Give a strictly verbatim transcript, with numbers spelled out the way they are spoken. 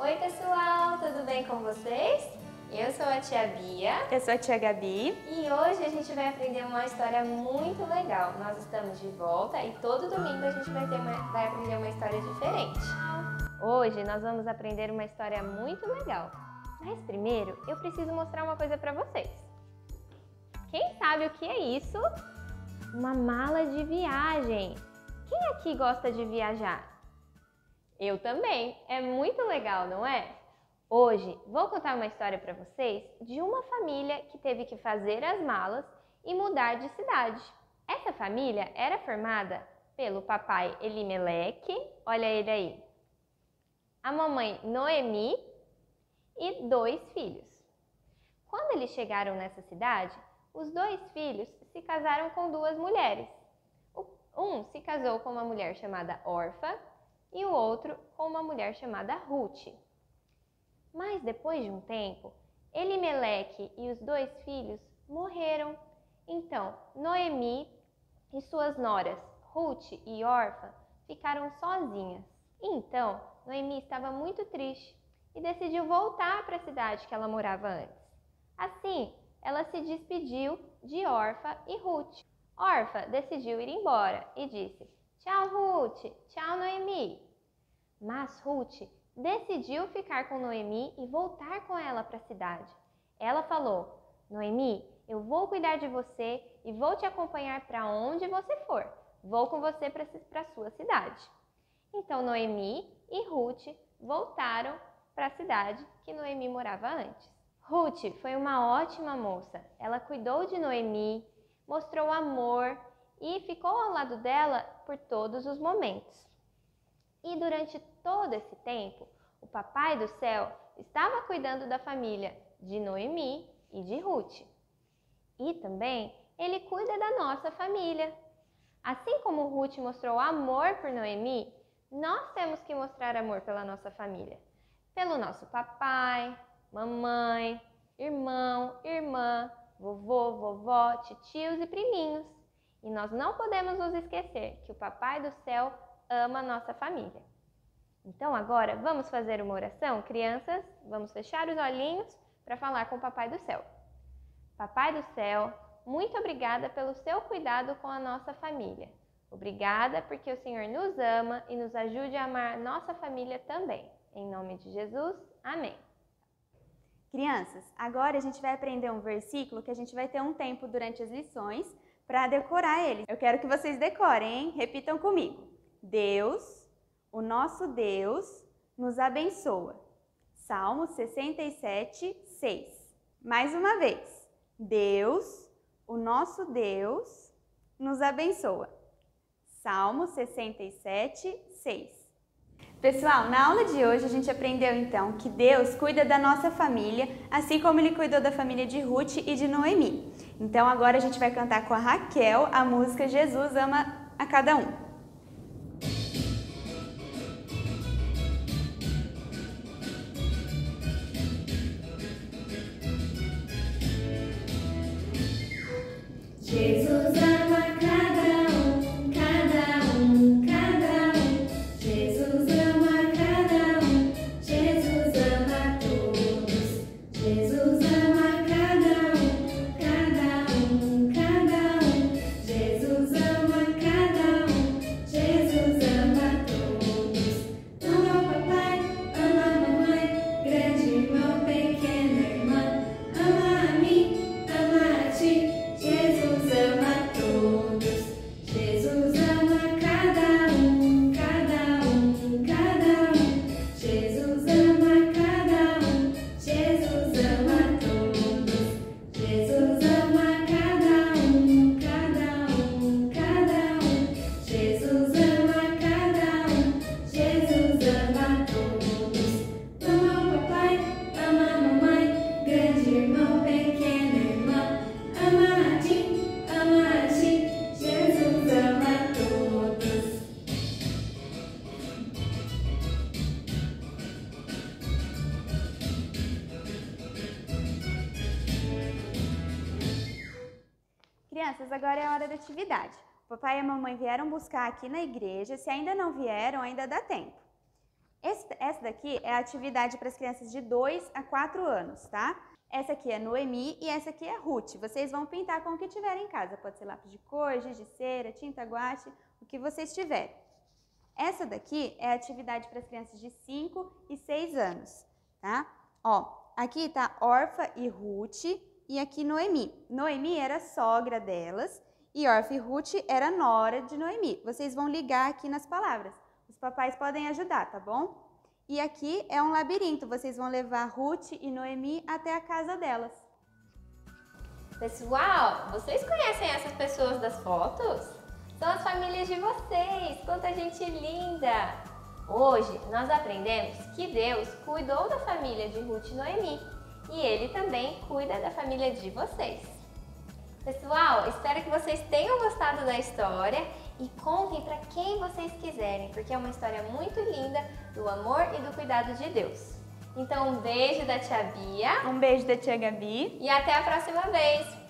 Oi pessoal, tudo bem com vocês? Eu sou a tia Bia. Eu sou a tia Gabi. E hoje a gente vai aprender uma história muito legal. Nós estamos de volta e todo domingo a gente vai, ter uma, vai aprender uma história diferente. Hoje nós vamos aprender uma história muito legal. Mas primeiro eu preciso mostrar uma coisa para vocês. Quem sabe o que é isso? Uma mala de viagem. Quem aqui gosta de viajar? Eu também. É muito legal, não é? Hoje vou contar uma história para vocês de uma família que teve que fazer as malas e mudar de cidade. Essa família era formada pelo papai Elimeleque, olha ele aí, a mamãe Noemi e dois filhos. Quando eles chegaram nessa cidade, os dois filhos se casaram com duas mulheres. Um se casou com uma mulher chamada Orfa e o outro com uma mulher chamada Ruth. Mas depois de um tempo, Elimeleque e os dois filhos morreram. Então, Noemi e suas noras, Ruth e Orfa, ficaram sozinhas. Então, Noemi estava muito triste e decidiu voltar para a cidade que ela morava antes. Assim, ela se despediu de Orfa e Ruth. Orfa decidiu ir embora e disse: "Tchau, Ruth, tchau, Noemi." Mas Ruth decidiu ficar com Noemi e voltar com ela para a cidade. Ela falou: "Noemi, eu vou cuidar de você e vou te acompanhar para onde você for. Vou com você para a sua cidade." Então Noemi e Ruth voltaram para a cidade que Noemi morava antes. Ruth foi uma ótima moça. Ela cuidou de Noemi, mostrou amor e ficou ao lado dela por todos os momentos. E durante todo esse tempo, o Papai do Céu estava cuidando da família de Noemi e de Ruth. E também ele cuida da nossa família. Assim como Ruth mostrou amor por Noemi, nós temos que mostrar amor pela nossa família. Pelo nosso papai, mamãe, irmão, irmã, vovô, vovó, titios e priminhos. E nós não podemos nos esquecer que o Papai do Céu ama a nossa família. Então agora vamos fazer uma oração, crianças? Vamos fechar os olhinhos para falar com o Papai do Céu. Papai do Céu, muito obrigada pelo seu cuidado com a nossa família. Obrigada porque o Senhor nos ama e nos ajude a amar nossa família também. Em nome de Jesus, amém. Crianças, agora a gente vai aprender um versículo que a gente vai ter um tempo durante as lições para decorar ele. Eu quero que vocês decorem, hein? Repitam comigo. Deus, o nosso Deus, nos abençoa. Salmo sessenta e sete, seis. Mais uma vez. Deus, o nosso Deus, nos abençoa. Salmo sessenta e sete, seis. Pessoal, na aula de hoje a gente aprendeu então que Deus cuida da nossa família, assim como Ele cuidou da família de Ruth e de Noemi. Então agora a gente vai cantar com a Raquel a música Jesus ama a cada um. Jesus ama cada um, cada um, cada um. Jesus ama cada um, Jesus ama todos. Jesus ama cada um, cada um, cada um. Jesus ama cada um, Jesus ama todos. Ama o papai, ama a mamãe, grande irmão, pequena irmã. Ama a mim, ama a ti. Jesus ama todos, Jesus ama cada um, cada um, cada um. Jesus ama cada um, Jesus ama todos. Jesus ama cada um, cada um, cada um. Jesus ama cada um, Jesus ama todos. Ama o papai, ama a mamãe, grande irmão, pequena irmã. Ama a ti, ama a ti, Jesus ama todos. Crianças, agora é a hora da atividade. O papai e a mamãe vieram buscar aqui na igreja. Se ainda não vieram, ainda dá tempo. Esse, essa daqui é a atividade para as crianças de dois a quatro anos, tá? Essa aqui é Noemi e essa aqui é Ruth. Vocês vão pintar com o que tiverem em casa. Pode ser lápis de cor, giz de cera, tinta guache, o que vocês tiverem. Essa daqui é a atividade para as crianças de cinco e seis anos, tá? Ó, aqui tá Orfa e Ruth e aqui Noemi. Noemi era sogra delas e Orfa e Ruth era nora de Noemi. Vocês vão ligar aqui nas palavras. Os papais podem ajudar, tá bom? E aqui é um labirinto. Vocês vão levar Ruth e Noemi até a casa delas. Pessoal, vocês conhecem essas pessoas das fotos? São as famílias de vocês. Quanta gente linda! Hoje nós aprendemos que Deus cuidou da família de Ruth e Noemi e Ele também cuida da família de vocês. Pessoal, espero que vocês tenham gostado da história e contem para quem vocês quiserem, porque é uma história muito linda do amor e do cuidado de Deus. Então, um beijo da tia Bia. Um beijo da tia Gabi. E até a próxima vez.